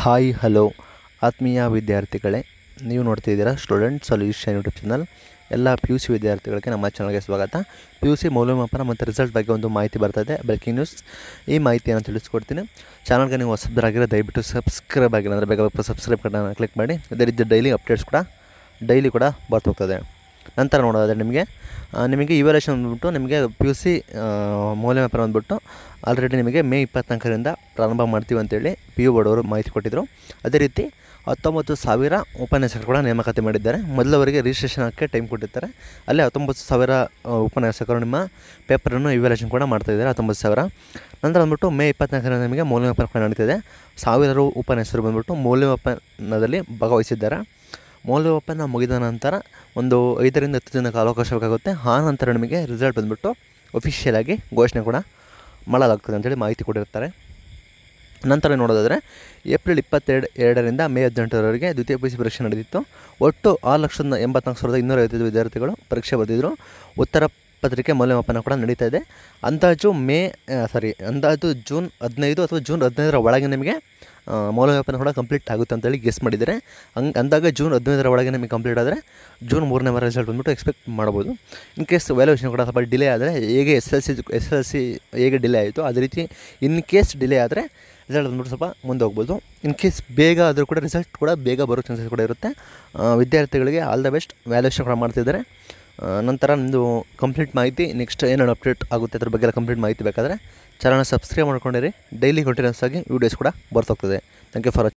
Hi hello ಆತ್ಮೀಯ ವಿದ್ಯಾರ್ಥಿಗಳೇ, ನೀವು ನೋಡ್ತಿದ್ದೀರಾ ಸ್ಟೂಡೆಂಟ್ ಸೊಲ್ಯೂಷನ್ ಯೂಟ್ಯೂಬ್ ಚಾನಲ್. ಎಲ್ಲ PUC ವಿದ್ಯಾರ್ಥಿಗಳಿಗೆ ನಮ್ಮ ಚಾನಲ್ಗೆ ಸ್ವಾಗತ. PUC ಮೌಲ್ಯಮಾಪನ ಮತ್ತು ರಿಸಲ್ಟ್ ಬಗ್ಗೆ ಒಂದು ಮಾಹಿತಿ ಬರ್ತದೆ, ಬ್ರೇಕಿಂಗ್ ನ್ಯೂಸ್. ಈ ಮಾಹಿತಿಯನ್ನು ತಿಳಿಸ್ಕೊಡ್ತೀನಿ. ಚಾನಲ್ಗೆ ನೀವು ಹೊಸಬರಾಗಿರೋ ದಯವಿಟ್ಟು ಸಬ್ಸ್ಕ್ರೈಬ್ ಆಗಿಲ್ಲ ಅಂದರೆ ಬೇಗ ಸಬ್ಸ್ಕ್ರೈಬ್ ಬಟನ್ ಕ್ಲಿಕ್ ಮಾಡಿ. ಅದೇ ರೀತಿ ಡೈಲಿ ಅಪ್ಡೇಟ್ಸ್ ಕೂಡ ಡೈಲಿ ಕೂಡ ಬರ್ತಿರ್ತದೆ. ನಂತರ ನೋಡೋದಾದರೆ ನಿಮಗೆ ಇವ್ಯಾಲ್ಯೂಯೇಷನ್ ಬಂದ್ಬಿಟ್ಟು ನಿಮಗೆ PUC ಮೌಲ್ಯಮಾಪನ ಬಂದ್ಬಿಟ್ಟು ಆಲ್ರೆಡಿ ನಿಮಗೆ ಮೇ 24ರಿಂದ ಪ್ರಾರಂಭ ಮಾಡ್ತೀವಿ ಅಂತೇಳಿ PU ಬೋರ್ಡ್ ಅವರು ಮಾಹಿತಿ ಕೊಟ್ಟಿದ್ದರು. ಅದೇ ರೀತಿ 19,000 ಉಪನ್ಯಾಸಕರು ಕೂಡ ನೇಮಕಾತಿ ಮಾಡಿದ್ದಾರೆ. ಮೊದಲವರಿಗೆ ರಿಜಿಸ್ಟ್ರೇಷನ್ ಹಾಕಿ ಟೈಮ್ ಕೊಟ್ಟಿರ್ತಾರೆ. ಅಲ್ಲೇ 19,000 ಉಪನ್ಯಾಸಕರು ನಿಮ್ಮ ಪೇಪರನ್ನು ಇವ್ಯಾಲ್ಯೂಯೇಷನ್ ಕೂಡ ಮಾಡ್ತಾಯಿದ್ದಾರೆ. 19,000 ನಂತರ ಬಂದ್ಬಿಟ್ಟು ಮೇ 24ರಿಂದ ನಿಮಗೆ ಮೌಲ್ಯಮಾಪನ ಕೂಡ ನಡೀತಿದೆ. 1000 ಉಪನ್ಯಾಸಕರು ಬಂದ್ಬಿಟ್ಟು ಮೌಲ್ಯಮಾಪನದಲ್ಲಿ ಭಾಗವಹಿಸಿದ್ದಾರೆ. ಮೌಲ್ಯಮಾಪನ ಮುಗಿದ ನಂತರ ಒಂದು 5ರಿಂದ 10 ದಿನಕ್ಕೆ ಅವಕಾಶ ಬೇಕಾಗುತ್ತೆ. ಆ ನಂತರ ನಿಮಗೆ ರಿಸಲ್ಟ್ ಬಂದುಬಿಟ್ಟು ಅಫಿಷಿಯಲ್ ಆಗಿ ಘೋಷಣೆ ಕೂಡ ಮಾಡಲಾಗ್ತದೆ ಅಂತೇಳಿ ಮಾಹಿತಿ ಕೊಟ್ಟಿರ್ತಾರೆ. ನಂತರ ನೋಡೋದಾದರೆ ಏಪ್ರಿಲ್ 22ರಿಂದ ಮೇ 18ರವರೆಗೆ ದ್ವಿತೀಯ PUC ಪರೀಕ್ಷೆ ನಡೆದಿತ್ತು. ಒಟ್ಟು 6,84,255 ವಿದ್ಯಾರ್ಥಿಗಳು ಪರೀಕ್ಷೆ ಬರೆದಿದ್ದರು. ಉತ್ತರ ಪತ್ರಿಕೆ ಮೌಲ್ಯಮಾಪನ ಕೂಡ ನಡೀತಾ ಇದೆ. ಅಂದಾಜು ಜೂನ್ 15 ಅಥವಾ ಜೂನ್ 15ರ ಒಳಗೆ ನಿಮಗೆ ಮೌಲ್ಯಮಾಪನ ಕೂಡ ಕಂಪ್ಲೀಟ್ ಆಗುತ್ತೆ ಅಂತೇಳಿ ಗೆಸ್ ಮಾಡಿದ್ದಾರೆ. ಅಂದಾಗ ಜೂನ್ 15ರ ಒಳಗೆ ನಿಮಗೆ ಕಂಪ್ಲೀಟ್ ಆದರೆ ಜೂನ್ 3ನೇ ವಾರ ರಿಸಲ್ಟ್ ಬಂದುಬಿಟ್ಟು ಎಕ್ಸ್ಪೆಕ್ಟ್ ಮಾಡ್ಬೋದು. ಇನ್ ಕೇಸ್ ವ್ಯಾಲ್ಯೂಯೇಷನ್ ಕೂಡ ಸ್ವಲ್ಪ ಡಿಲೇ ಆದರೆ ಹೇಗೆ SLC ಹೇಗೆ ಡಿಲೇ ಆಯಿತು ಅದೇ ರೀತಿ ಇನ್ ಕೇಸ್ ಡಿಲೇ ಆದರೆ ರಿಸಲ್ಟ್ ಬಂದ್ಬಿಟ್ಟು ಸ್ವಲ್ಪ ಮುಂದೆ ಹೋಗ್ಬೋದು. ಇನ್ ಕೇಸ್ ಬೇಗ ಆದರೂ ಕೂಡ ರಿಸಲ್ಟ್ ಕೂಡ ಬೇಗ ಬರೋ ಚಾನ್ಸಸ್ ಕೂಡ ಇರುತ್ತೆ. ವಿದ್ಯಾರ್ಥಿಗಳಿಗೆ ಆಲ್ ದ ಬೆಸ್ಟ್. ವ್ಯಾಲ್ಯೂಯೇಷನ್ ಕೂಡ ಮಾಡ್ತಿದ್ದಾರೆ. ನಂತರ ನಿಮ್ಮದು ಕಂಪ್ಲೀಟ್ ಮಾಹಿತಿ ನೆಕ್ಸ್ಟ್ ಏನೇನು ಅಪ್ಡೇಟ್ ಆಗುತ್ತೆ ಅದ್ರ ಬಗ್ಗೆ ಕಂಪ್ಲೀಟ್ ಮಾಹಿತಿ ಬೇಕಾದರೆ ಚಾನಲ್ನ ಸಬ್ಸ್ಕ್ರೈಬ್ ಮಾಡ್ಕೊಂಡಿರಿ. ಡೈಲಿ ಕಂಟಿನ್ಯೂಸ್ ಆಗಿ ವೀಡಿಯೋಸ್ ಕೂಡ ಬರ್ತಾಗ್ತದೆ. Thank you for